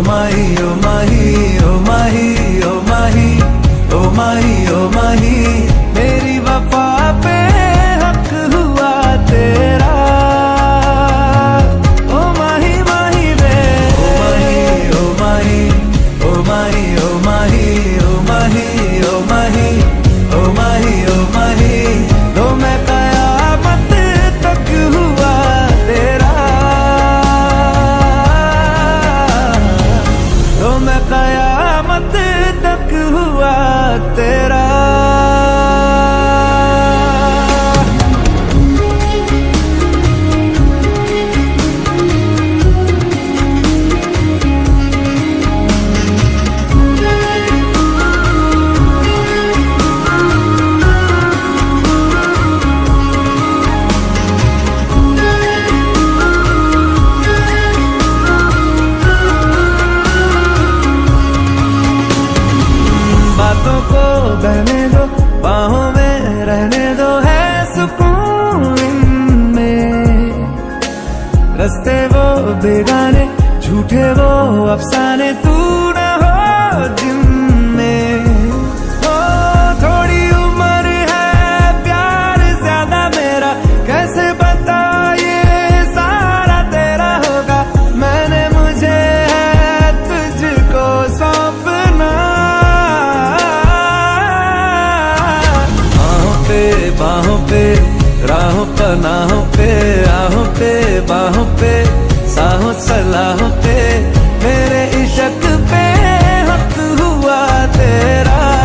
माही ओ माही ओ माही ओ माही ओ माही ओ माही, मेरी वफा पे हक हुआ तेरा। ओ माही माही वे, ओ माही ओ माही ओ माही ओ माही ओ माही ओ माही ओ माही ओ माही, तो मैं कयामत तक हुआ तेरा, तो मैं कयामत तक हुआ तेरा। बातों को बहने दो, बाहों में रहने दो, है सुकून इनमें। रस्ते वो बेगाने, झूठे वो अफसाने, तू न हो जिनमें। ओ थोड़ी उम्र है, प्यार ज्यादा मेरा, कैसे बता ये सारा तेरा होगा। मैंने मुझे है तुझको सौंपना, बाहों पे राहों पनाहों पे, आहों पे बाहों पे, साहों सलाहों पे, मेरे इश्क पे हक हुआ तेरा।